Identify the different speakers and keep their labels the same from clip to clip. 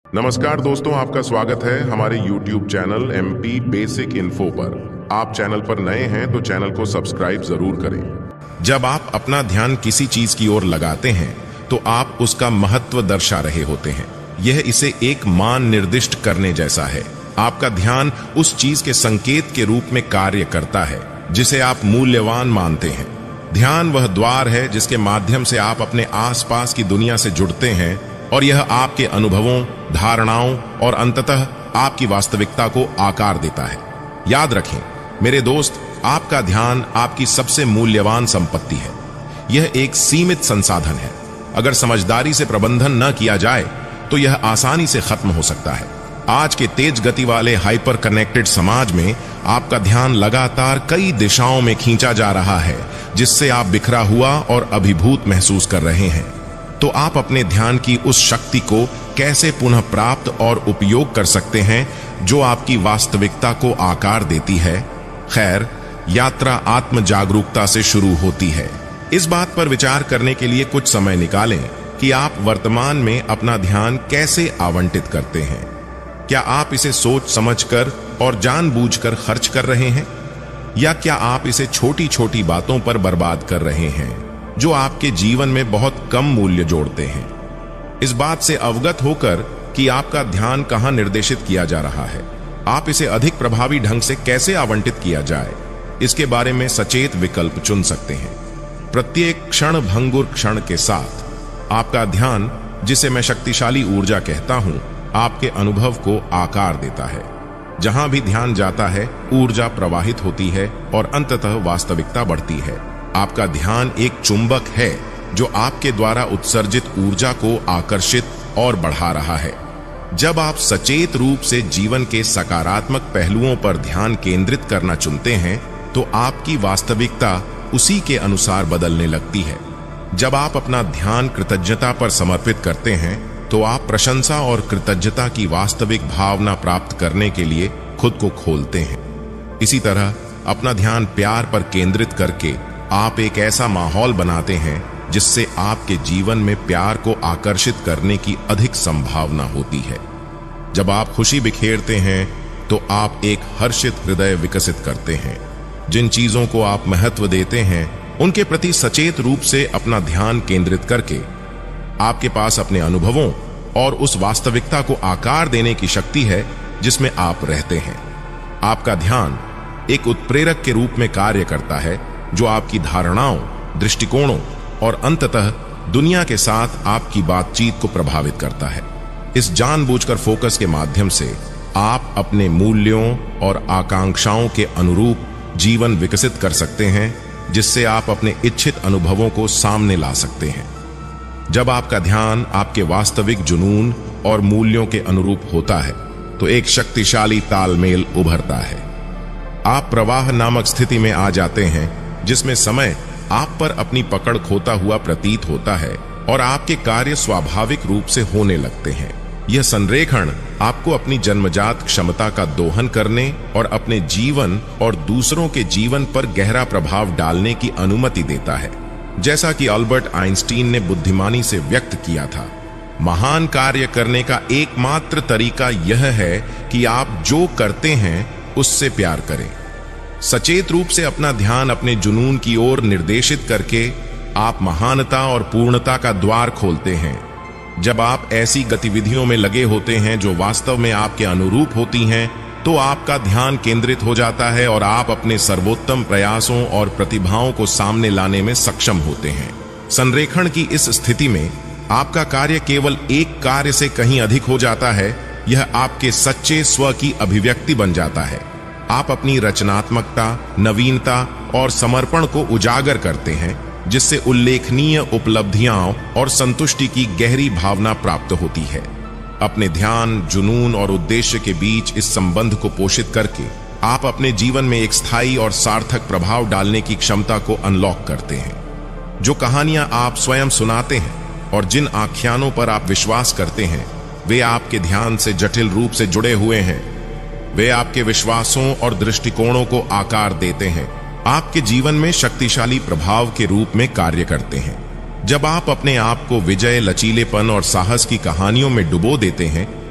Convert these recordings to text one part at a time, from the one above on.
Speaker 1: नमस्कार दोस्तों, आपका स्वागत है हमारे YouTube channel MP basic info पर। आप चैनल पर नए हैं तो चैनल को सब्सक्राइब जरूर करें।
Speaker 2: जब आप अपना ध्यान किसी चीज की ओर लगाते हैं तो आप उसका महत्व दर्शा रहे होते हैं। यह इसे एक मान निर्दिष्ट करने जैसा है। आपका ध्यान उस चीज के संकेत के रूप में कार्य करता है जिसे आप मूल्यवान मानते हैं। ध्यान वह द्वार है जिसके माध्यम से आप अपने आसपास की दुनिया से जुड़ते हैं और यह आपके अनुभवों, धारणाओं और अंततः आपकी वास्तविकता को आकार देता है। याद रखें मेरे दोस्त, आपका ध्यान आपकी सबसे मूल्यवान संपत्ति है। यह एक सीमित संसाधन है। अगर समझदारी से प्रबंधन न किया जाए तो यह आसानी से खत्म हो सकता है। आज के तेज गति वाले हाइपर कनेक्टेड समाज में आपका ध्यान लगातार कई दिशाओं में खींचा जा रहा है, जिससे आप बिखरा हुआ और अभिभूत महसूस कर रहे हैं। तो आप अपने ध्यान की उस शक्ति को कैसे पुनः प्राप्त और उपयोग कर सकते हैं जो आपकी वास्तविकता को आकार देती है? खैर, यात्रा आत्म जागरूकता से शुरू होती है। इस बात पर विचार करने के लिए कुछ समय निकालें कि आप वर्तमान में अपना ध्यान कैसे आवंटित करते हैं। क्या आप इसे सोच समझकर और जानबूझकर खर्च कर रहे हैं, या क्या आप इसे छोटी छोटी बातों पर बर्बाद कर रहे हैं जो आपके जीवन में बहुत कम मूल्य जोड़ते हैं? इस बात से अवगत होकर कि आपका ध्यान कहां निर्देशित किया जा रहा है, आप इसे अधिक प्रभावी ढंग से कैसे आवंटित किया जाए, इसके बारे में सचेत विकल्प चुन सकते हैं। प्रत्येक क्षण भंगुर क्षण के साथ आपका ध्यान, जिसे मैं शक्तिशाली ऊर्जा कहता हूं, आपके अनुभव को आकार देता है। जहां भी ध्यान जाता है, ऊर्जा प्रवाहित होती है और अंततः वास्तविकता बढ़ती है। आपका ध्यान एक चुंबक है जो आपके द्वारा उत्सर्जित ऊर्जा को आकर्षित और बढ़ा रहा है। जब आप सचेत रूप से जीवन के सकारात्मक पहलुओं पर ध्यान केंद्रित करना चुनते हैं तो आपकी वास्तविकता उसी के अनुसार बदलने लगती है। जब आप अपना ध्यान कृतज्ञता पर समर्पित करते हैं तो आप प्रशंसा और कृतज्ञता की वास्तविक भावना प्राप्त करने के लिए खुद को खोलते हैं। इसी तरह अपना ध्यान प्यार पर केंद्रित करके आप एक ऐसा माहौल बनाते हैं जिससे आपके जीवन में प्यार को आकर्षित करने की अधिक संभावना होती है। जब आप खुशी बिखेरते हैं तो आप एक हर्षित हृदय विकसित करते हैं। जिन चीजों को आप महत्व देते हैं उनके प्रति सचेत रूप से अपना ध्यान केंद्रित करके आपके पास अपने अनुभवों और उस वास्तविकता को आकार देने की शक्ति है जिसमें आप रहते हैं। आपका ध्यान एक उत्प्रेरक के रूप में कार्य करता है जो आपकी धारणाओं, दृष्टिकोणों और अंततः दुनिया के साथ आपकी बातचीत को प्रभावित करता है। इस जानबूझकर फोकस के माध्यम से आप अपने मूल्यों और आकांक्षाओं के अनुरूप जीवन विकसित कर सकते हैं, जिससे आप अपने इच्छित अनुभवों को सामने ला सकते हैं। जब आपका ध्यान आपके वास्तविक जुनून और मूल्यों के अनुरूप होता है तो एक शक्तिशाली तालमेल उभरता है। आप प्रवाह नामक स्थिति में आ जाते हैं जिसमें समय आप पर अपनी पकड़ खोता हुआ प्रतीत होता है और आपके कार्य स्वाभाविक रूप से होने लगते हैं। यह संरेखण आपको अपनी जन्मजात क्षमता का दोहन करने और अपने जीवन और दूसरों के जीवन पर गहरा प्रभाव डालने की अनुमति देता है। जैसा कि अल्बर्ट आइंस्टीन ने बुद्धिमानी से व्यक्त किया था, महान कार्य करने का एकमात्र तरीका यह है कि आप जो करते हैं उससे प्यार करें। सचेत रूप से अपना ध्यान अपने जुनून की ओर निर्देशित करके आप महानता और पूर्णता का द्वार खोलते हैं। जब आप ऐसी गतिविधियों में लगे होते हैं जो वास्तव में आपके अनुरूप होती हैं, तो आपका ध्यान केंद्रित हो जाता है और आप अपने सर्वोत्तम प्रयासों और प्रतिभाओं को सामने लाने में सक्षम होते हैं। संरेखण की इस स्थिति में आपका कार्य केवल एक कार्य से कहीं अधिक हो जाता है। यह आपके सच्चे स्व की अभिव्यक्ति बन जाता है। आप अपनी रचनात्मकता, नवीनता और समर्पण को उजागर करते हैं, जिससे उल्लेखनीय उपलब्धियां और संतुष्टि की गहरी भावना प्राप्त होती है। अपने ध्यान, जुनून और उद्देश्य के बीच इस संबंध को पोषित करके आप अपने जीवन में एक स्थायी और सार्थक प्रभाव डालने की क्षमता को अनलॉक करते हैं। जो कहानियां आप स्वयं सुनाते हैं और जिन आख्यानों पर आप विश्वास करते हैं, वे आपके ध्यान से जटिल रूप से जुड़े हुए हैं। वे आपके विश्वासों और दृष्टिकोणों को आकार देते हैं, आपके जीवन में शक्तिशाली प्रभाव के रूप में कार्य करते हैं। जब आप अपने आप को विजय, लचीलेपन और साहस की कहानियों में डुबो देते हैं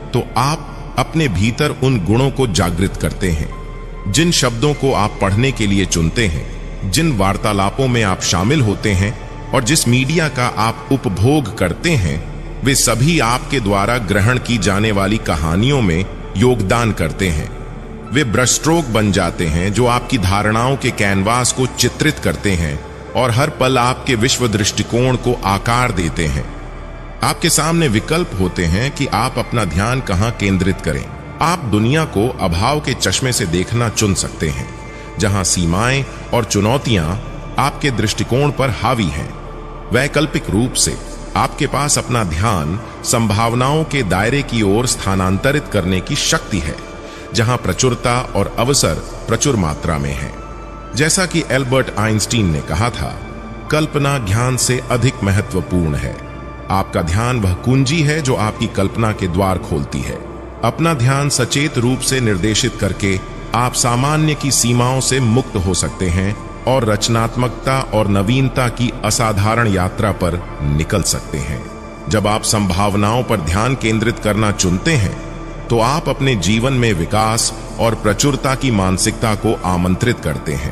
Speaker 2: तो आप अपने भीतर उन गुणों को जागृत करते हैं। जिन शब्दों को आप पढ़ने के लिए चुनते हैं, जिन वार्तालापों में आप शामिल होते हैं और जिस मीडिया का आप उपभोग करते हैं, वे सभी आपके द्वारा ग्रहण की जाने वाली कहानियों में योगदान करते हैं। वे ब्रश स्ट्रोक बन जाते हैं जो आपकी धारणाओं के कैनवास को चित्रित करते हैं और हर पल आपके विश्व दृष्टिकोण को आकार देते हैं। आपके सामने विकल्प होते हैं कि आप अपना ध्यान कहां केंद्रित करें। आप दुनिया को अभाव के चश्मे से देखना चुन सकते हैं, जहां सीमाएं और चुनौतियां आपके दृष्टिकोण पर हावी हैं। वैकल्पिक रूप से आपके पास अपना ध्यान संभावनाओं के दायरे की ओर स्थानांतरित करने की शक्ति है, जहां प्रचुरता और अवसर प्रचुर मात्रा में है। जैसा कि एल्बर्ट आइंस्टीन ने कहा था, कल्पना ज्ञान से अधिक महत्वपूर्ण है। आपका ध्यान वह कुंजी है जो आपकी कल्पना के द्वार खोलती है। अपना ध्यान सचेत रूप से निर्देशित करके आप सामान्य की सीमाओं से मुक्त हो सकते हैं और रचनात्मकता और नवीनता की असाधारण यात्रा पर निकल सकते हैं। जब आप संभावनाओं पर ध्यान केंद्रित करना चुनते हैं, तो आप अपने जीवन में विकास और प्रचुरता की मानसिकता को आमंत्रित करते हैं।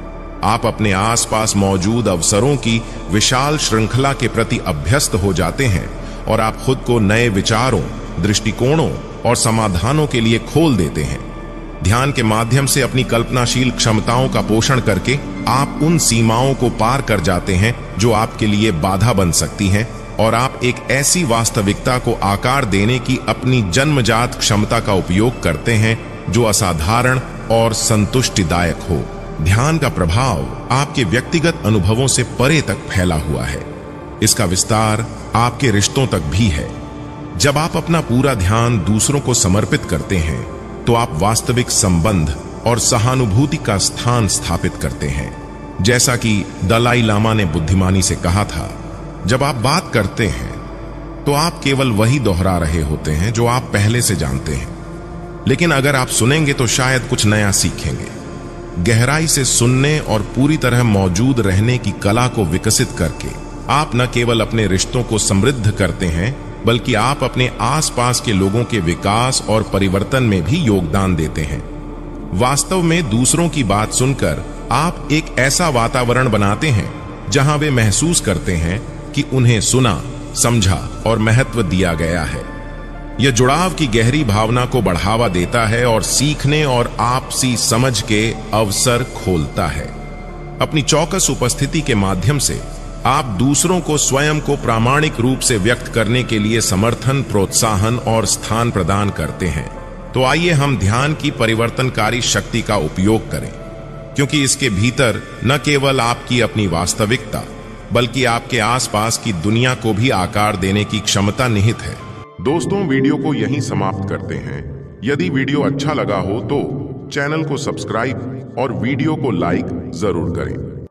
Speaker 2: आप अपने आसपास मौजूद अवसरों की विशाल श्रृंखला के प्रति अभ्यस्त हो जाते हैं और आप खुद को नए विचारों, दृष्टिकोणों और समाधानों के लिए खोल देते हैं। ध्यान के माध्यम से अपनी कल्पनाशील क्षमताओं का पोषण करके आप उन सीमाओं को पार कर जाते हैं जो आपके लिए बाधा बन सकती हैं, और आप एक ऐसी वास्तविकता को आकार देने की अपनी जन्मजात क्षमता का उपयोग करते हैं जो असाधारण और संतुष्टिदायक हो। ध्यान का प्रभाव आपके व्यक्तिगत अनुभवों से परे तक फैला हुआ है। इसका विस्तार आपके रिश्तों तक भी है। जब आप अपना पूरा ध्यान दूसरों को समर्पित करते हैं, तो आप वास्तविक संबंध और सहानुभूति का स्थान स्थापित करते हैं। जैसा कि दलाई लामा ने बुद्धिमानी से कहा था, जब आप बात करते हैं तो आप केवल वही दोहरा रहे होते हैं जो आप पहले से जानते हैं, लेकिन अगर आप सुनेंगे तो शायद कुछ नया सीखेंगे। गहराई से सुनने और पूरी तरह मौजूद रहने की कला को विकसित करके आप न केवल अपने रिश्तों को समृद्ध करते हैं, बल्कि आप अपने आसपास के लोगों के विकास और परिवर्तन में भी योगदान देते हैं। वास्तव में दूसरों की बात सुनकर आप एक ऐसा वातावरण बनाते हैं जहां वे महसूस करते हैं कि उन्हें सुना, समझा और महत्व दिया गया है। यह जुड़ाव की गहरी भावना को बढ़ावा देता है और सीखने और आपसी समझ के अवसर खोलता है। अपनी चौकस उपस्थिति के माध्यम से आप दूसरों को स्वयं को प्रामाणिक रूप से व्यक्त करने के लिए समर्थन, प्रोत्साहन और स्थान प्रदान करते हैं। तो आइए हम ध्यान की परिवर्तनकारी शक्ति का उपयोग करें, क्योंकि इसके भीतर न केवल आपकी अपनी वास्तविकता, बल्कि आपके आसपास की दुनिया को भी आकार देने की क्षमता निहित है।
Speaker 1: दोस्तों, वीडियो को यहीं समाप्त करते हैं। यदि वीडियो अच्छा लगा हो तो चैनल को सब्सक्राइब और वीडियो को लाइक जरूर करें।